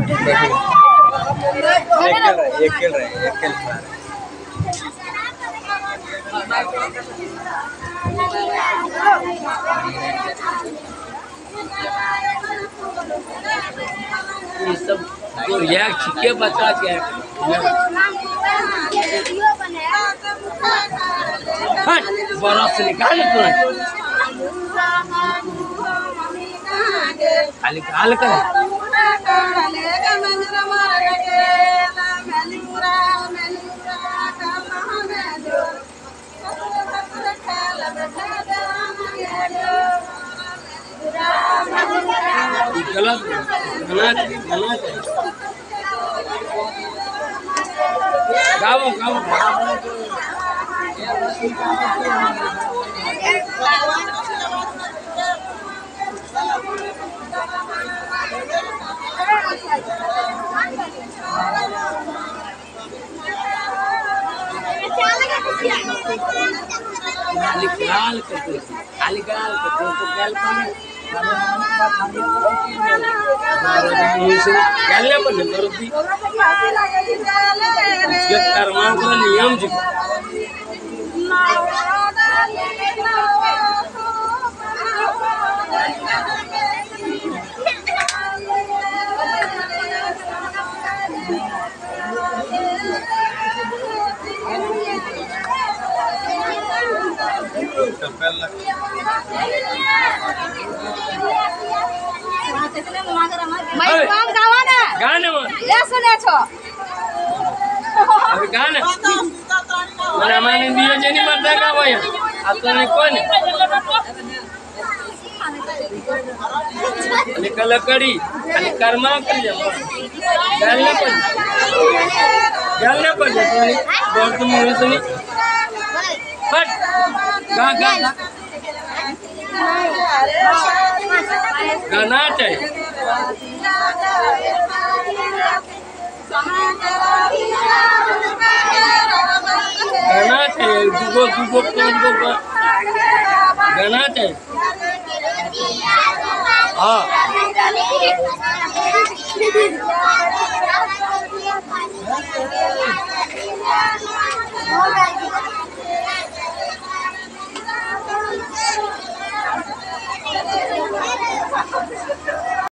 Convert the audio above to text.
एक खेल रहे ये सब जो रिएक्ट छिके बच्चा के बरफ से निकाल तुरंत खाली काल कर गलत गलत गलत गाओ गाओ लाल करते खाली लाल करते तो गल गलने पर करती ये कर्मा का नियम जी गाने अभी गाने मला माने दियो जेनी मरता का भाई आता नहीं कौन निकल कड़ी आणि कर्मा कर गलने पर बहुत मुझे तो नहीं फट गा गा गाना चाहिए गाना चाहिए दुगो गाना चाहिए हाँ